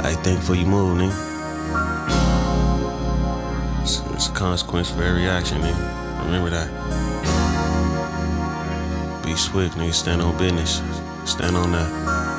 I think before you move, nigga. It's a consequence for every action, nigga. Remember that. Be swift, nigga. Stand on business. Stand on that.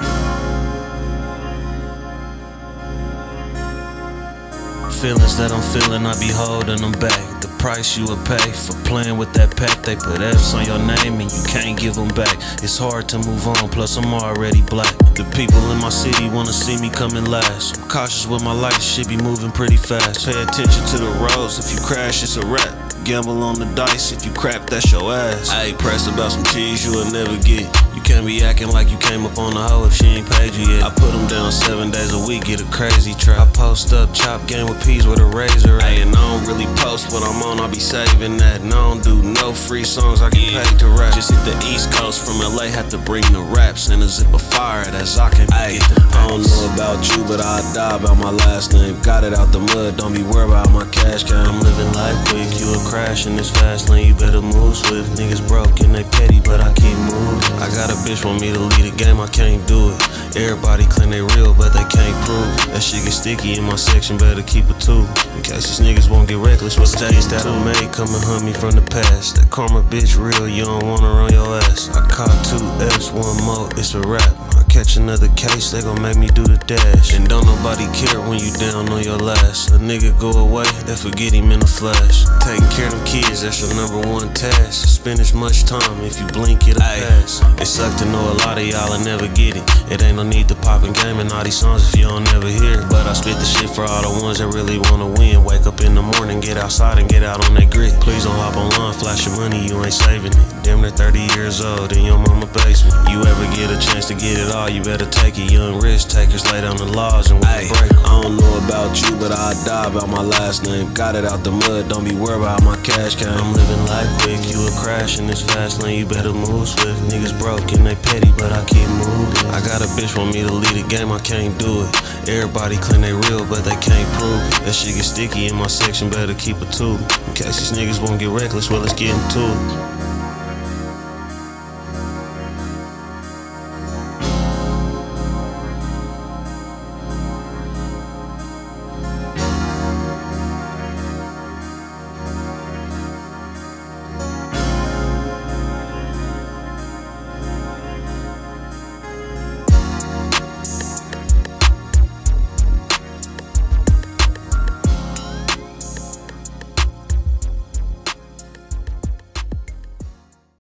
Feelings that I'm feeling, I be holding them back. The price you would pay for playing with that pack. They put F's on your name and you can't give them back. It's hard to move on, plus I'm already black. The people in my city wanna see me coming last. I'm cautious with my life, shit be moving pretty fast. Pay attention to the roads, if you crash it's a wrap. Gamble on the dice, if you crap that's your ass. I ain't pressed about some cheese you will never get. You can't be acting like you came up on the hoe if she ain't paid you yet. I put them down 7 days a week, get a crazy trap. I post up, chop game with peas with a razor. Ay, and I don't really post what I'm on, I be saving that. And I don't do no free songs, I get paid to rap. Just hit the East Coast from LA, had to bring the raps. And a zip of fire, that's I can get the pace. I don't know about you, but I die about my last name. Got it out the mud, don't be worried about my cash game. I'm living life quick, you a crash in this fast lane, you better move swift. Niggas broke and they petty, but I keep moving. I got a bitch want me to lead a game, I can't do it. Everybody claim they real, but they can't prove it. That shit get sticky in my section, better keep it too. In case these niggas won't get reckless with stages that I made, come and hunt me from the past. That karma bitch real, you don't wanna run your ass. I caught 2 F's, 1 more, it's a wrap. Catch another case, they gon' make me do the dash. And don't nobody care when you down on your last. A nigga go away, they forget him in a flash. Taking care of them kids, that's your #1 task. Spend as much time, if you blink it'll pass. It suck to know a lot of y'all and never get it. It ain't no need to pop and game in all these songs if you don't never hear it. But I spit the shit for all the ones that really wanna win. Wake up in the morning, get outside and get out on that grit. Please don't hop online, flash your money, you ain't saving it. Damn near 30 years old in your mama basement. You ever get a chance to get it all, you better take it. Young risk takers, lay down the laws and we break. I don't know about you, but I die about my last name. Got it out the mud, don't be worried about my cash game. I'm living life quick, you a crash in this fast lane, you better move swift. Niggas broke and they petty, but I keep moving. I got a bitch want me to lead a game, I can't do it. Everybody claim they real, but they can't prove it. That shit get sticky in my section, better keep it too. In case these niggas won't get reckless, well let's get into it.